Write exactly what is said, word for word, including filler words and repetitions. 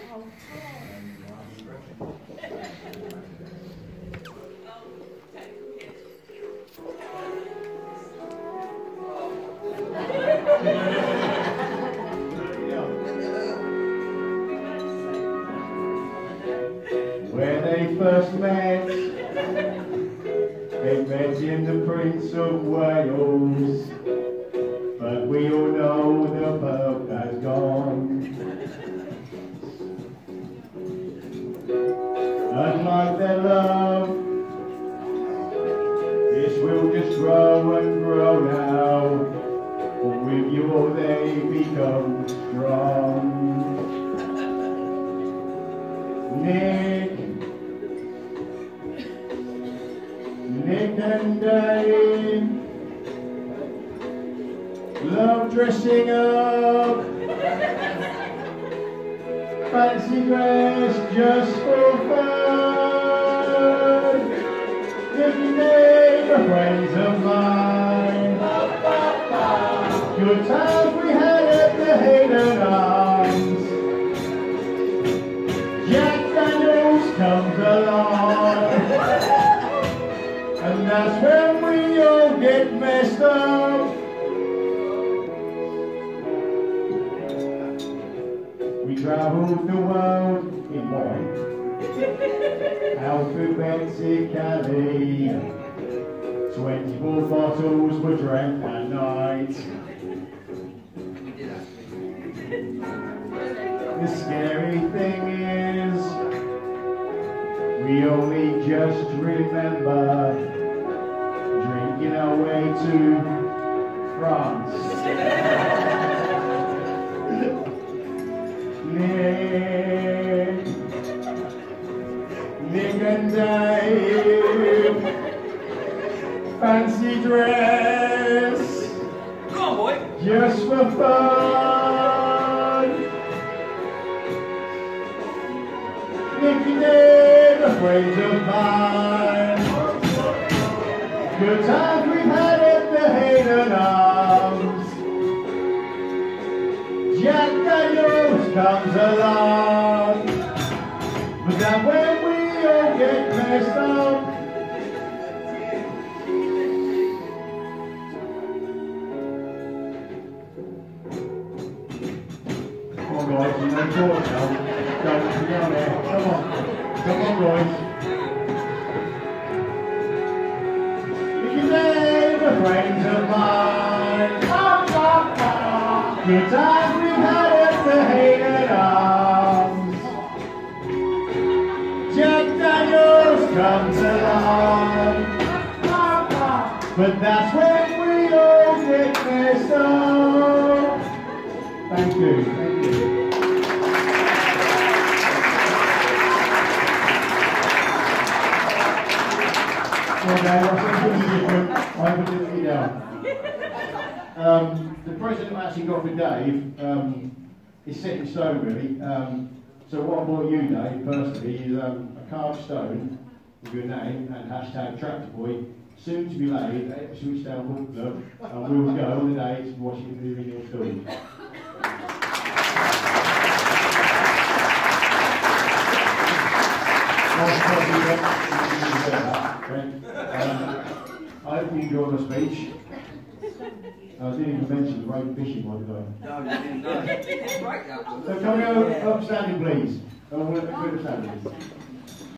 Where they first met, they met in the Prince of Wales, but we all know the pub has gone. Unlike their love, this will just grow and grow now, but with you they become strong. Nick, Nick and Dave love dressing up, fancy dress just for fun. Nick and Dave are friends of mine. Good times we had at the Hayden Arms. Jack Daniels comes along, and that's when we all get messed up. We travelled the world in one, alphabetically. Twenty-four bottles were drank that night. The scary thing is, we only just remember drinking our way to France. Nick, Nick and Dave, fancy dress, come on, boy, just for fun. Nick and Dave are friends of mine. Good times we've had at the Hayden Arms. Jack Daniels comes along, but then when we all get messed up, come on guys, you know talk now. Don't be on there. Come on, come on boys. You can name the friends of mine. Good times we've had at the Hayden Arms. Jack Daniels comes along, but that's when we all get messed up. Thank you, thank you. Okay, what's something different? I put it down. Um, the present I actually got for Dave um, is set in stone really. Um, so what I bought you, Dave, personally, is um, a carved stone with your name and hashtag Tractor Boy, soon to be laid at Ipswich Town Book Club, and we will go on the day to watch it in the original film. Um, I hope you enjoyed my speech. I didn't even mention the road fishing one, did I? no, you didn't know. So can we go upstanding, please? I want to go upstanding.